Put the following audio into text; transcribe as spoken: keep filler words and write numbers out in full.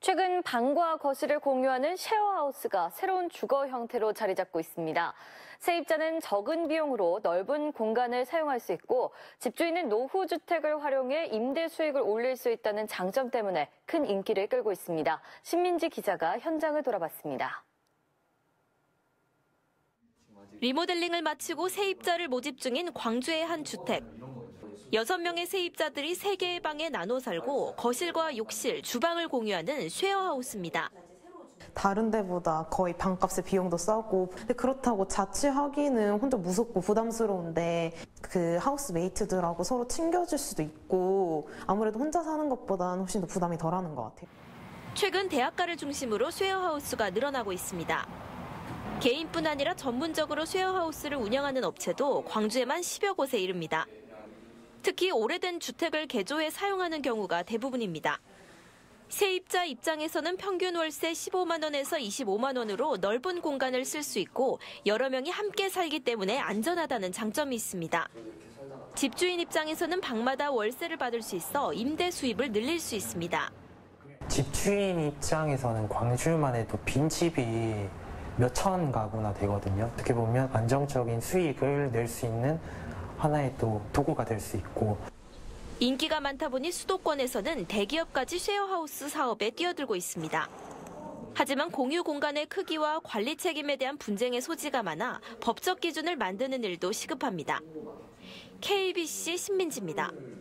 최근 방과 거실을 공유하는 쉐어하우스가 새로운 주거 형태로 자리 잡고 있습니다. 세입자는 적은 비용으로 넓은 공간을 사용할 수 있고 집주인은 노후 주택을 활용해 임대 수익을 올릴 수 있다는 장점 때문에 큰 인기를 끌고 있습니다. 신민지 기자가 현장을 돌아봤습니다. 리모델링을 마치고 세입자를 모집 중인 광주의 한 주택. 여섯 명의 세입자들이 세 개의 방에 나눠 살고 거실과 욕실, 주방을 공유하는 쉐어하우스입니다. 다른 데보다 거의 방값의 비용도 싸고, 근데 그렇다고 자취하기는 혼자 무섭고 부담스러운데 그 하우스메이트들하고 서로 챙겨줄 수도 있고 아무래도 혼자 사는 것보다는 훨씬 더 부담이 덜하는 것 같아요. 최근 대학가를 중심으로 쉐어하우스가 늘어나고 있습니다. 개인뿐 아니라 전문적으로 쉐어하우스를 운영하는 업체도 광주에만 십여 곳에 이릅니다. 특히 오래된 주택을 개조해 사용하는 경우가 대부분입니다. 세입자 입장에서는 평균 월세 십오만 원에서 이십오만 원으로 넓은 공간을 쓸 수 있고 여러 명이 함께 살기 때문에 안전하다는 장점이 있습니다. 집주인 입장에서는 방마다 월세를 받을 수 있어 임대 수입을 늘릴 수 있습니다. 집주인 입장에서는 광주만 해도 빈집이 몇천 가구나 되거든요. 어떻게 보면 안정적인 수익을 낼 수 있는 하나의 또 도구가 될 수 있고. 인기가 많다 보니 수도권에서는 대기업까지 쉐어하우스 사업에 뛰어들고 있습니다. 하지만 공유 공간의 크기와 관리 책임에 대한 분쟁의 소지가 많아 법적 기준을 만드는 일도 시급합니다. 케이비씨 신민지입니다.